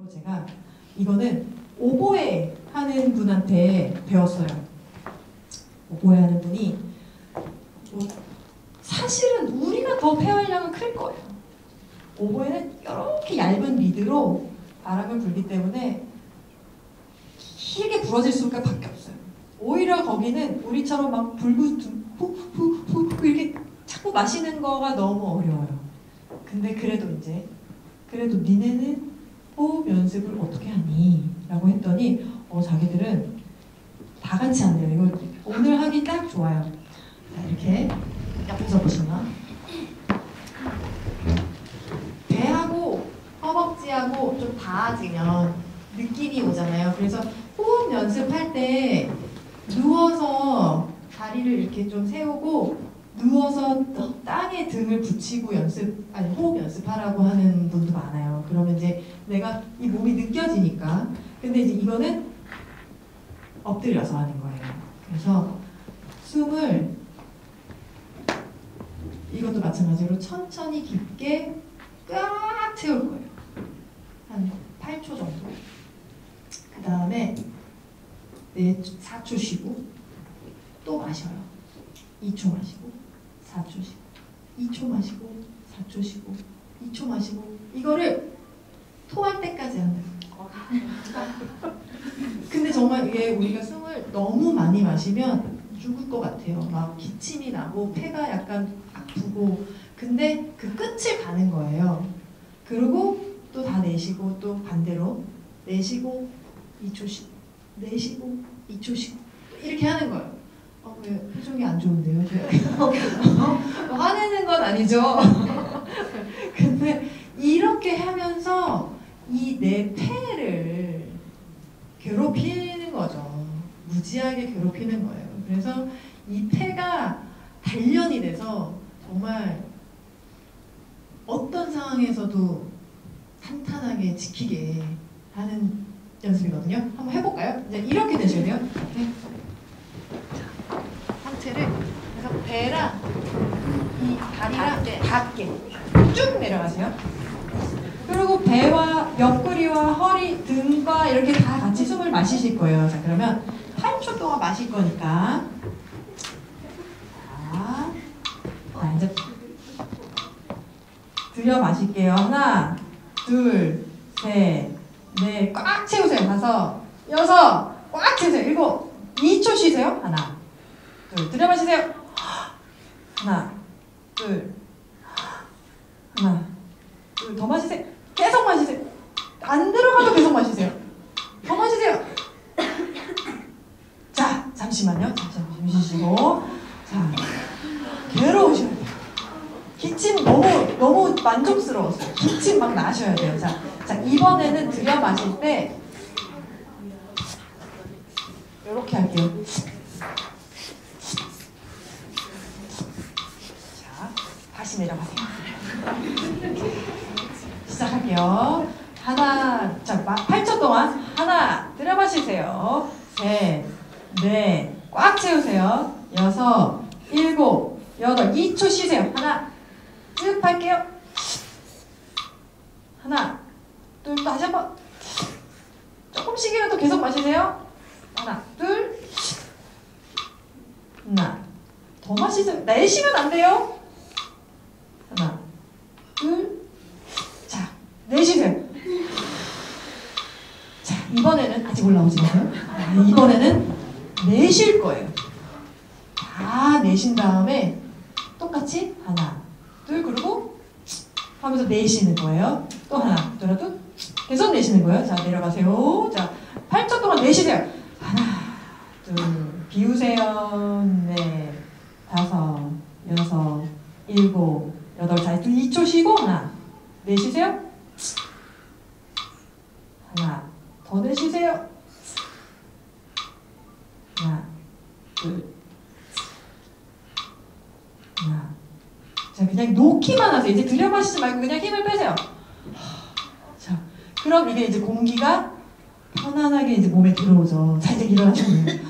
그리고 제가 이거는 오보에 하는 분한테 배웠어요. 오보에 하는 분이 사실은 우리가 더 폐활량은 클 거예요. 오보에는 이렇게 얇은 리드로 바람을 불기 때문에 길게 부러질 수밖에 없어요. 오히려 거기는 우리처럼 막 불고 훅훅훅 이렇게 자꾸 마시는 거가 너무 어려워요. 근데 그래도 니네는 호흡 연습을 어떻게 하니? 라고 했더니 자기들은 다 같이 한대요. 이거 오늘 하기 딱 좋아요. 자, 이렇게 옆에서 보시면 배하고 허벅지하고 좀 닿아지면 느낌이 오잖아요. 그래서 호흡 연습할 때 누워서 다리를 이렇게 좀 세우고 누워서 땅에 등을 붙이고 호흡 연습하라고 하는 분도 많아요. 그러면 이제 내가 이 몸이 느껴지니까. 근데 이제 이거는 엎드려서 하는 거예요. 그래서 숨을 이것도 마찬가지로 천천히 깊게 꽉 채울 거예요. 한 8초 정도. 그 다음에 4초 쉬고 또 마셔요. 2초 마시고 4초 쉬고 2초 마시고 4초 쉬고 2초 마시고 이거를 토할 때까지 하는 거예요. 근데 정말 이게 우리가 숨을 너무 많이 마시면 죽을 것 같아요. 막 기침이 나고 폐가 약간 아프고 근데 그 끝을 가는 거예요. 그리고 또 다 내쉬고 또 반대로 내쉬고 2초 쉬고 내쉬고 2초 쉬고 이렇게 하는 거예요. 왜 표정이 안 좋은데요? 화내는 건 아니죠. 근데 이렇게 하면서 이 내 폐를 괴롭히는 거죠. 무지하게 괴롭히는 거예요. 그래서 이 폐가 단련이 돼서 정말 어떤 상황에서도 탄탄하게 지키게 하는 연습이거든요. 한번 해볼까요? 이제 이렇게 되셔야 돼요. 네. 상체를 그래서 배랑 이 다리랑 닿게 쭉 내려가세요. 그리고 배와 옆구리와 허리, 등과 이렇게 다 같이 숨을 마시실 거예요. 자, 그러면 8초 동안 마실 거니까 자, 이제 들여 마실게요. 하나, 둘, 셋, 넷, 꽉 채우세요. 5, 6, 꽉 채우세요. 7, 2초 쉬세요. 하나, 둘, 들여 마시세요. 하나, 둘, 하나, 둘, 더 마시세요. 계속 마시세요. 안 들어가도 계속 마시세요. 더 마시세요. 자, 잠시만요. 잠시 쉬시고. 자, 괴로우셔야 돼요. 기침 너무 만족스러웠어요. 기침 막 나셔야 돼요. 자, 이번에는 들여 마실 때 이렇게 할게요. 자, 다시 내려가세요. 시작할게요. 하나, 자, 8초 동안 하나, 들여 마시세요. 셋, 넷, 꽉 채우세요. 6, 7, 8, 2초 쉬세요. 하나, 쭉 할게요. 하나, 둘, 또 다시 한번. 조금씩이라도 계속 마시세요. 하나, 둘, 하나, 더 마시세요. 내쉬면 안 돼요. 하나, 둘, 자, 내쉬세요. 자, 이번에는 아직 올라오지 마세요. 이번에는 내쉴 거예요. 다 내신 다음에 똑같이 하나, 둘, 그리고 하면서 내쉬는 거예요. 또 하나, 둘, 계속 내쉬는 거예요. 자, 내려가세요. 자, 8초 동안 내쉬세요. 하나, 둘, 비우세요. 넷, 5, 6, 7, 8, 자, 2초 쉬고 하나, 내쉬세요. 하나, 더 내쉬세요. 하나, 둘, 하나. 자, 그냥 놓기만 하세요. 이제 들여 마시지 말고 그냥 힘을 빼세요. 자, 그럼 이게 이제 공기가 편안하게 이제 몸에 들어오죠. 자, 이제 일어나시면 돼요.